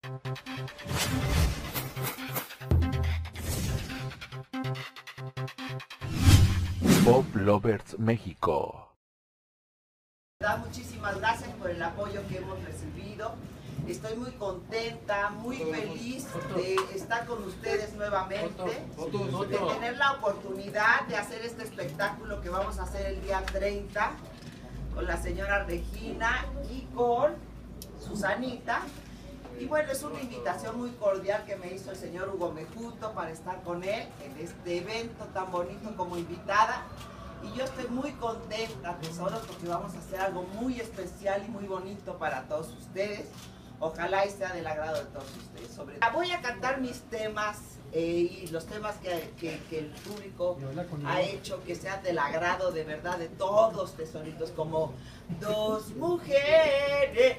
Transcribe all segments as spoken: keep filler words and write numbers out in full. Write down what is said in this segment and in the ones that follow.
Pop Lovers México. Muchísimas gracias por el apoyo que hemos recibido. Estoy muy contenta, muy feliz de estar con ustedes nuevamente, de tener la oportunidad de hacer este espectáculo que vamos a hacer el día treinta con la señora Regina y con Susanita. Y bueno, es una invitación muy cordial que me hizo el señor Hugo Mejuto para estar con él en este evento tan bonito como invitada. Y yo estoy muy contenta, tesoros, porque vamos a hacer algo muy especial y muy bonito para todos ustedes. Ojalá y sea del agrado de todos ustedes. Sobre... Voy a cantar mis temas eh, y los temas que, que, que el público ha hecho, que sean del agrado de verdad de todos, tesoritos, como dos mujeres,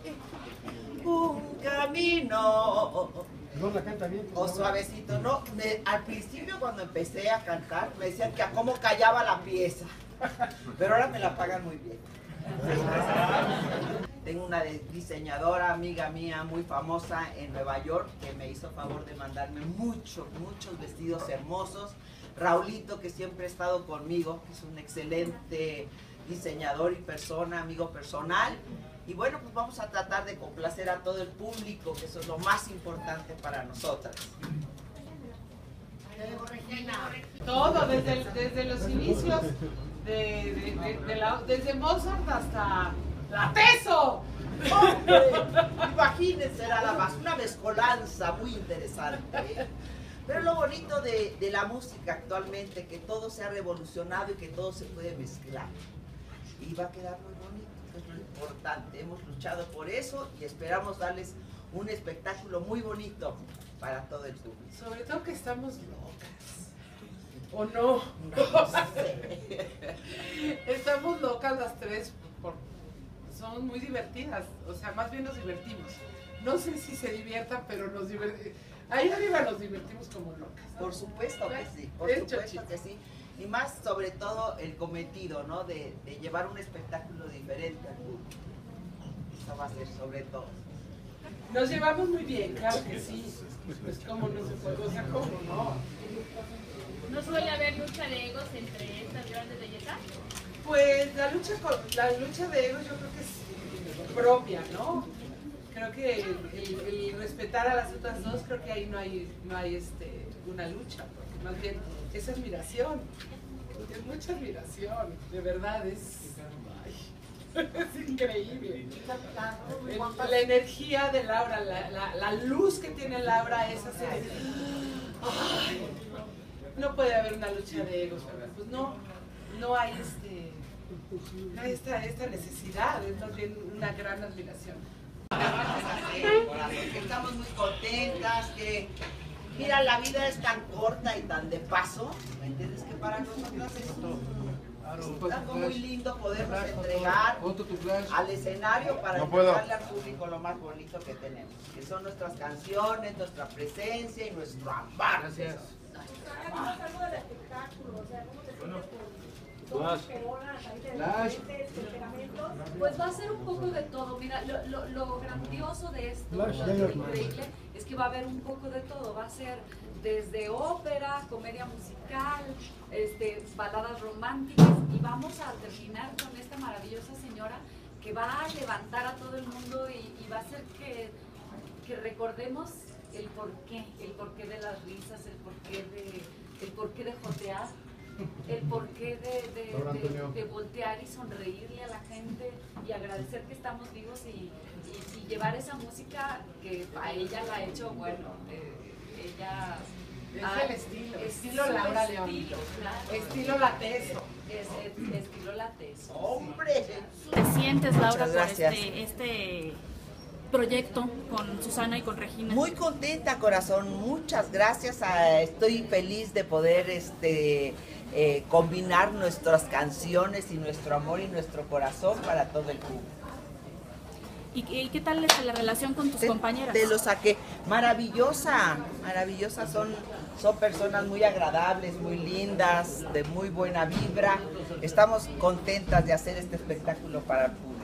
un camino. No la canta bien. O suavecito, no. Me, al principio cuando empecé a cantar me decían que a cómo callaba la pieza, pero ahora me la pagan muy bien. Tengo una diseñadora, amiga mía, muy famosa en Nueva York, que me hizo favor de mandarme muchos, muchos vestidos hermosos. Raulito, que siempre ha estado conmigo, que es un excelente diseñador y persona, amigo personal. Y bueno, pues vamos a tratar de complacer a todo el público, que eso es lo más importante para nosotras. Todo, desde, desde los inicios, de, de, de, de la, desde Mozart hasta la Teso. ¡Hombre! Imagínense, era la más, una mezcolanza muy interesante, ¿eh? Pero lo bonito de, de la música actualmente, que todo se ha revolucionado y que todo se puede mezclar. Y va a quedar muy bonito, que es lo importante. Hemos luchado por eso y esperamos darles un espectáculo muy bonito para todo el público. Sobre todo que estamos locas. ¿O no? No sé. Estamos locas las tres, por, somos muy divertidas, o sea, más bien nos divertimos. No sé si se diviertan, pero nos divertimos. Ahí arriba nos divertimos como locas, ¿no? Por supuesto que sí, por supuesto que sí. Y más sobre todo el cometido, ¿no? De, de llevar un espectáculo diferente al público. Eso va a ser sobre todo. Nos llevamos muy bien, claro que sí. Pues cómo no se puede, o sea, cómo no. ¿No suele haber lucha de egos entre estas grandes bellezas? Pues la lucha, la lucha de egos yo creo que es propia, ¿no? Creo que el, el, el respetar a las otras dos, creo que ahí no hay, no hay este, una lucha, porque más bien es admiración, es mucha admiración, de verdad, es, ay, es increíble. El, la energía de Laura, la, la, la luz que tiene Laura es hacer, ay, no puede haber una lucha de egos, ¿verdad? Pues no, no hay este, esta, esta necesidad, es más bien una gran admiración. Estamos muy contentas, que mira, la vida es tan corta y tan de paso, ¿me entiendes? Que para nosotras es un, algo muy lindo podernos entregar al escenario para entregarle al público lo más bonito que tenemos, que son nuestras canciones, nuestra presencia y nuestro amar. Gracias. Pues va a ser un poco de todo. Mira, lo, lo, lo grandioso de esto, lo increíble, es que va a haber un poco de todo. Va a ser desde ópera, comedia musical, este, baladas románticas, y vamos a terminar con esta maravillosa señora que va a levantar a todo el mundo y, y va a hacer que, que recordemos el porqué, el porqué de las risas, el porqué de, el porqué de jotear, el porqué de, de, de, de voltear y sonreírle a la gente y agradecer que estamos vivos y, y, y llevar esa música que a ella la ha hecho, bueno, eh, ella... Es ah, el estilo, es estilo Laura León, estilo, claro. Estilo La Teso. Es, es, estilo La Teso. ¡Hombre! ¿Te sientes, Laura, por gracias. este, este proyecto con Susana y con Regina? Muy contenta, corazón, muchas gracias. A, estoy feliz de poder este, eh, combinar nuestras canciones y nuestro amor y nuestro corazón para todo el público. ¿Y, y qué tal es la relación con tus Te, compañeras? Te lo saqué. Maravillosa, maravillosa. Son, son personas muy agradables, muy lindas, de muy buena vibra. Estamos contentas de hacer este espectáculo para el público.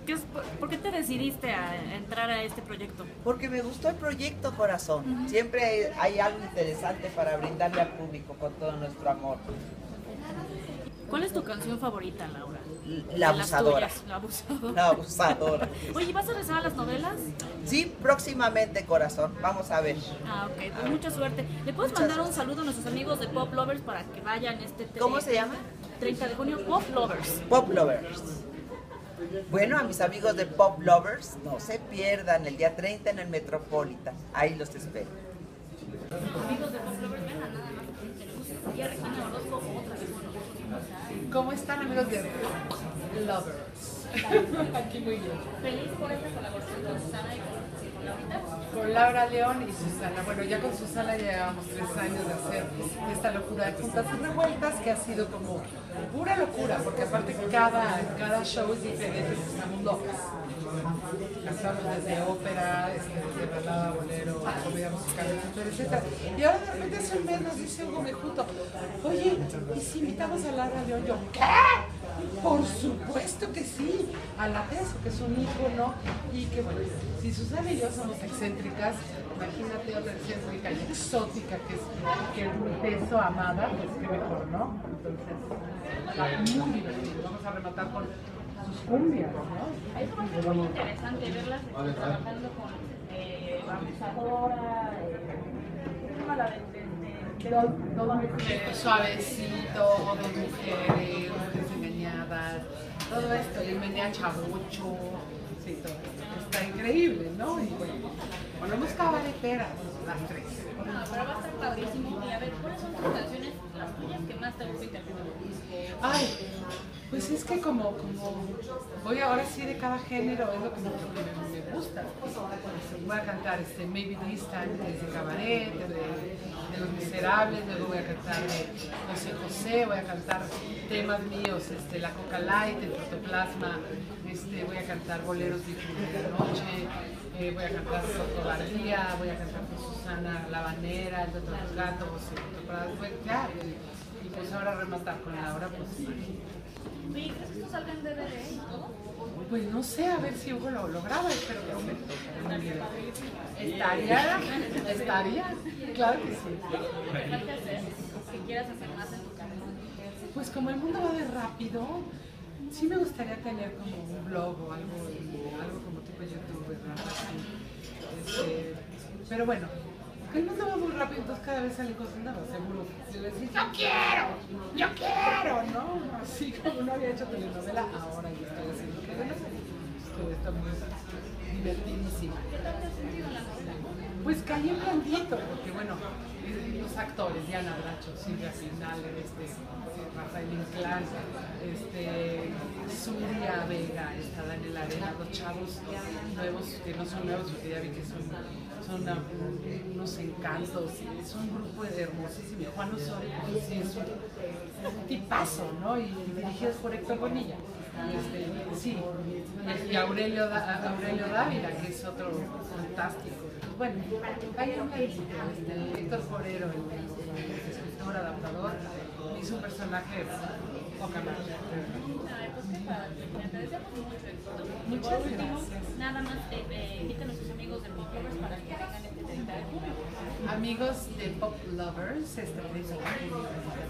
¿Qué es, por, ¿Por qué te decidiste a entrar a este proyecto? Porque me gustó el proyecto, corazón. Uh-huh. Siempre hay, hay algo interesante para brindarle al público con todo nuestro amor. ¿Cuál es tu canción favorita, Laura? La abusadora. La abusadora. La abusadora. Oye, ¿vas a regresar a las novelas? Sí, próximamente, corazón. Vamos a ver. Ah, ok. Pues mucha suerte. ¿Le puedes Muchas mandar gracias. un saludo a nuestros amigos de Pop Lovers para que vayan este... ¿Cómo se llama? treinta de junio, Pop Lovers. Pop Lovers. Bueno, a mis amigos de Pop Lovers, no se pierdan el día treinta en el Metropolitan. Ahí los espero. Amigos de Pop Lovers, vengan nada más. Y a Regina Orozco, otra vez con nosotros. ¿Cómo están, amigos de Lovers? Aquí muy bien. Feliz por esta colaboración con Susana y con Laurita. Con Laura León y Susana. Bueno, ya con Susana ya llevamos tres años de hacer esta locura de Juntas y Revueltas, que ha sido como pura locura, porque aparte cada, cada show es diferente, estamos locas. Cantamos desde ópera, desde balada, bolero, comedia musical, etcétera, etcétera. Y ahora de repente hace un mes nos dice Hugo Mejuto, oye, ¿y si invitamos a Laura León? Yo, ¿qué? Por supuesto que sí, a la Teso, que es un ícono, y que bueno, si Susana y yo somos excéntricas, imagínate otra excéntrica y exótica que es, que es mi Teso amada, pues qué mejor, ¿no? Entonces, está muy divertido, vamos a rematar con sus cumbias, ¿no? Ahí va a ser muy interesante verlas este, trabajando con eh, abusadora, eh, la de, de, de, de, de, de suavecito, dos mujeres, mujeres engañadas, todo esto, y el menea chabucho, sí, todo esto. Está increíble, ¿no? Y bueno, ponemos cabareteras las tres. No, pero va a estar padrísimo. Y a ver, ¿cuáles son tus canciones, las tuyas que más te gusta interpretar? Ay, pues es que como, como voy ahora sí de cada género, es lo que me, me, me gusta. Voy a cantar este Maybe This Time de Cabaret, de, de Los Miserables, luego voy a cantar de José José, voy a cantar temas míos, este, La Coca Light, el Protoplasma, este, voy a cantar boleros de la noche, eh, voy a cantar Fotografía, voy a cantar con Susana La Banera, El Doctor Los Gatos, el Doctor Prado, ya, y, y pues ahora rematar con Laura, pues Oye, ¿crees que esto salga en D V D y todo? pues no sé, a ver si Hugo lo, lo graba, espero que sí. ¿Estaría? ¿Estaría? Claro que sí. ¿Qué falta hacer? ¿Qué quieras hacer más en tu carrera? Pues como el mundo va de rápido, sí me gustaría tener como un blog o algo, algo como tipo YouTube, este, pero bueno, el mundo va muy rápido, entonces cada vez salen cosas nuevas, seguro. Yo decir, yo quiero, yo quiero, ¿no? Así como no había hecho telenovela, ahora yo estoy haciendo telenovela. Todo está muy divertidísima. ¿Qué tal te has sentido en la novela? Pues caí en blandito, porque bueno, los actores, Diana Bracho, Silvia Pinal, este, Rafael Inclán, este, Zuria Vega, está Daniel Arena, los chavos nuevos, que no son nuevos, porque ya vi que son, son una, unos encantos, es un grupo hermosísimo. Juan Osorio, pues, sí, es un tipazo, ¿no? Y dirigidos por Héctor Bonilla. Este, sí, y Aurelio, Aurelio Dávila, que es otro fantástico. Bueno, hay un este, Héctor Forero, el, el escritor, adaptador, hizo un personaje poca madre. Te deseamos mucho éxito. Muchas Por último, gracias. Nada más eh, eh, invita a nuestros amigos de Pop Lovers para que vengan este treinta de junio. Amigos de Pop Lovers, este treinta de junio,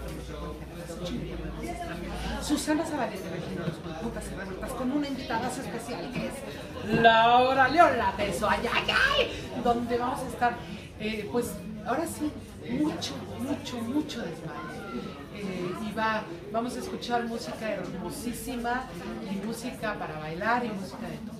Susana Zabaleta, Regina Orozco, Juntas y Revueltas, con una invitada especial que es Laura León, la Teso, ay, ay, ay, donde vamos a estar, eh, pues ahora sí, mucho, mucho, mucho desmayo. Eh, y va, vamos a escuchar música hermosísima y música para bailar y música de todo.